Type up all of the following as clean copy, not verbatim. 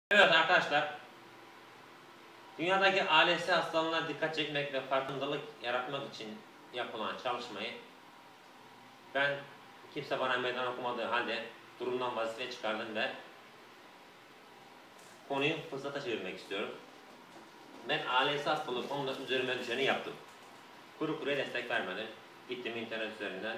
Evet arkadaşlar, dünyadaki ALS hastalığına dikkat çekmek ve farkındalık yaratmak için yapılan çalışmayı ben kimse bana meydan okumadığı halde durumdan vazife çıkardım ve konuyu fırsata çevirmek istiyorum. Ben ALS hastalığı konuda üzerime düşeni yaptım. Kuru kuruya destek vermedim. Gittim internet üzerinden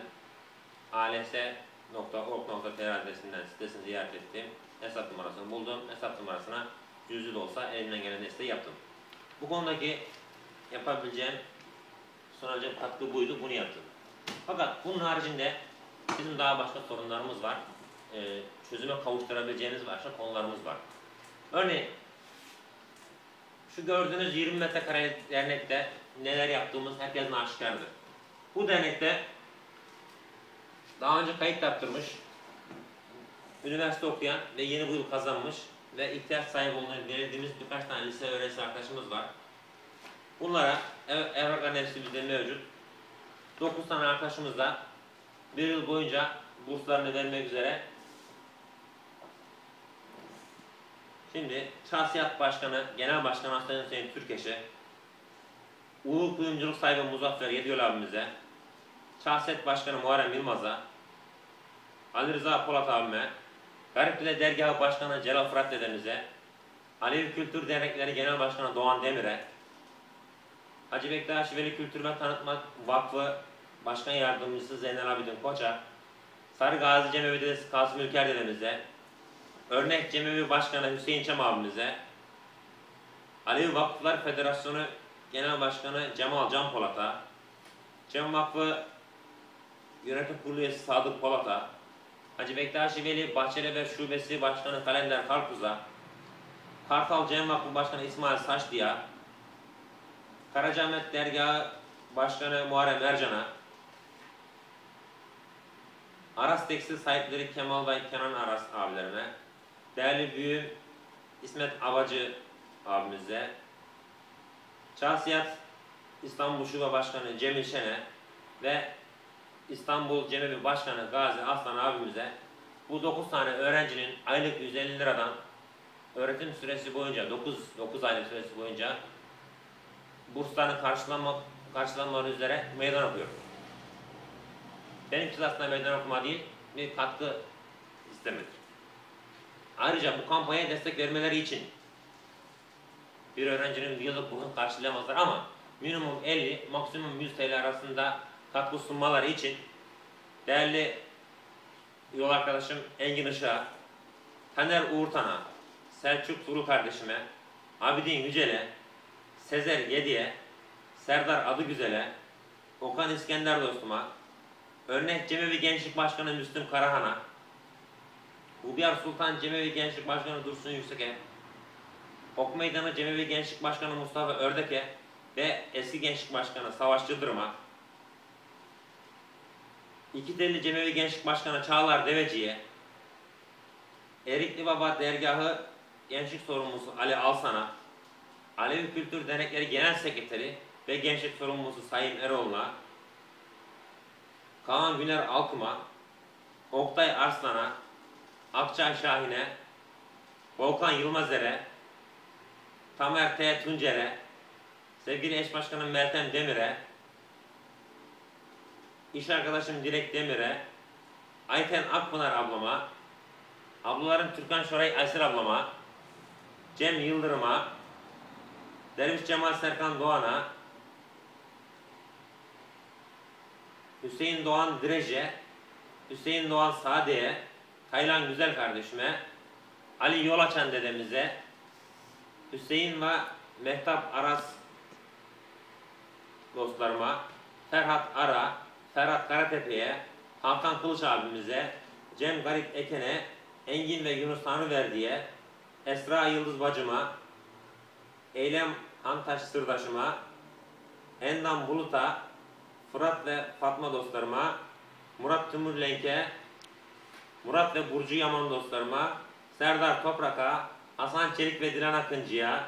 als.org.tr adresinden sitesini ziyaret ettim. Hesap numarasını buldum. Hesap numarasına cüzi de olsa elimden gelen desteği yaptım. Bu konudaki yapabileceğim, sunacağım katkı buydu, bunu yaptım. Fakat bunun haricinde bizim daha başka sorunlarımız var. Çözüme kavuşturabileceğimiz başka konularımız var. Örneğin, şu gördüğünüz 20 metrekare dernekte neler yaptığımız herkesin aşikardır. Bu dernekte daha önce kayıt yaptırmış, üniversite okuyan ve yeni bu yıl kazanmış ve ihtiyaç sahibi olduğunu belirlediğimiz birkaç tane lise öğrencisi arkadaşımız var. Bunlara evrakların hepsi bizde mevcut. 9 tane arkadaşımız da bir yıl boyunca burslarını vermek üzere. Şimdi Şahsiyat Başkanı, Genel Başkanı Hasan Hüseyin Türkeş'e, Uğur Kuyumculuk sahibi Muzaffer Yediyol abimize, Şahsiyet Başkanı Muharrem Yılmaz'a, Ali Rıza Polat abime, Garipdere Dergahı Başkanı Celal Fırat dedemize, Alevi Kültür Dernekleri Genel Başkanı Doğan Demir'e, Hacı Bektaş Veli Kültür ve Tanıtma Vakfı Başkan Yardımcısı Zeynel Abidin Koç'a, Sarı Gazi Cemevi Dedesi Kasım Ülker dedemize, Örnek Cemevi Başkanı Hüseyin Çam abimize, Alevi Vakıflar Federasyonu Genel Başkanı Cemal Can Polat'a, Cem Vakfı Yönetim Kurulu Üyesi Sadık Polat'a, Hacı Bektaş Veli Bahçelievler Şubesi Başkanı Kalender Karpuz'a, Kartal Cem Vakfı Başkanı İsmail Saçlı'ya, Karacaahmet Dergahı Başkanı Muharrem Ercan'a, Aras Tekstil sahipleri Kemal ve Kenan Aras abilerine, değerli büyüğüm İsmet Abacı abimize, Şahsiyat İstanbul Şube Başkanı Cemil Şen'e ve İstanbul Cemevi Başkanı Gazi Aslan abimize bu 9 tane öğrencinin aylık 150 liradan öğretim süresi boyunca 9 aylık süresi boyunca burslarını karşılanmaları üzere meydan okuyorum. Benimki aslında meydan okuma değil, bir katkı istemedir. Ayrıca bu kampanyaya destek vermeleri için bir öğrencinin yıllık bursunu karşılayamazlar ama minimum 50, maksimum 100 TL arasında katkı sunmaları için değerli yol arkadaşım Engin Işık'a, Taner Uğurtan'a, Selçuk Tuğrul kardeşime, Abidin Yücel'e, Sezer Yedi'ye, Serdar Adıgüzel'e, Okan İskender dostuma, Örnek Cemevi Gençlik Başkanı Müslüm Karahan'a, Ubiyar Sultan Cemevi Gençlik Başkanı Dursun Yüksek'e, Ok Meydanı Cemevi Gençlik Başkanı Mustafa Ördek'e ve eski Gençlik Başkanı Savaş Yıldırım'a, İkitelli Cemevi Gençlik Başkanı Çağlar Deveci'ye, Erikli Baba Dergahı Gençlik Sorumlusu Ali Alsan'a, Alevi Kültür Dernekleri Genel Sekreteri ve Gençlik Sorumlusu Sayın Eroğlu'na, Kaan Güner Alkım'a, Oktay Arslan'a, Akçay Şahin'e, Volkan Yılmazer'e, Tamer T. Tuncer'e, sevgili eş başkanım Meltem Demir'e, iş arkadaşım Dilek Demir'e, Ayten Akpınar ablama, ablalarım Türkan Şoray Aysel ablama, Cem Yıldırım'a, Derviş Cemal Serkan Doğan'a, Hüseyin Doğan Direce, Hüseyin Doğan Sade'ye, Taylan Güzel kardeşime, Ali Yolaçan dedemize, Hüseyin ve Mehtap Aras dostlarıma, Ferhat Ara, Ferhat Karatepe'ye, Hakan Kılıç abimize, Cem Garip Eken'e, Engin ve Yunus Tanrıverdi'ye, Esra Yıldız bacıma, Eylem Antaş sırdaşıma, Endam Bulut'a, Fırat ve Fatma dostlarıma, Murat Timur Lenk'e, Murat ve Burcu Yaman dostlarıma, Serdar Toprak'a, Hasan Çelik ve Dilan Akıncı'ya,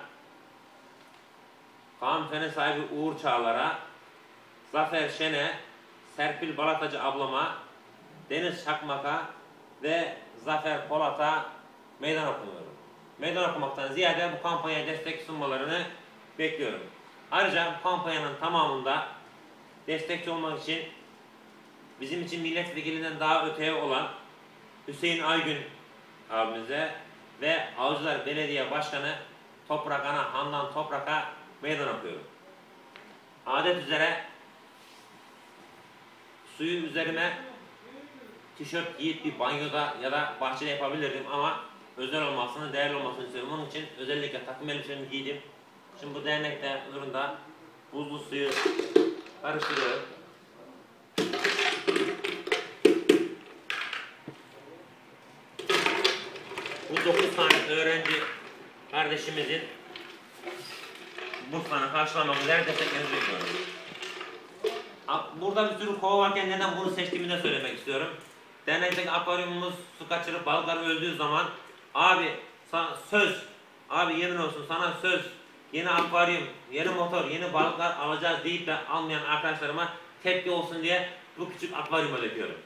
Kaan Fene sahibi Uğur Çağlar'a, Zafer Şen'e, Serpil Balatacı ablama, Deniz Çakmak'a ve Zafer Polat'a meydan okumuyorum. meydan okumaktan ziyade bu kampanyaya destek sunmalarını bekliyorum. Ayrıca bu kampanyanın tamamında destekçi olmak için bizim için milletvekilinden daha öteye olan Hüseyin Aygün abimize ve Avcılar Belediye Başkanı Toprak Ana Handan Toprak'a meydan okuyorum. Adet üzere suyu üzerime tişört giyip bir banyoda ya da bahçede yapabilirdim ama özel olmasını, değerli olmasını istiyorum. Onun için özellikle takım elbisemi giydim. Şimdi bu dernekte huzurunda buzlu suyu karıştırıyorum. Bu 9 tane öğrenci kardeşimizin burslarını karşılamak üzere desteklerinizi bekliyorum. Burada bir sürü kova varken neden bunu seçtiğimi de söylemek istiyorum. Dernekteki akvaryumumuz su kaçırıp balıklar öldüğü zaman abi söz, abi yemin olsun sana söz, yeni akvaryum, yeni motor, yeni balıklar alacağız deyip de almayan arkadaşlarıma tepki olsun diye bu küçük akvaryuma döküyorum.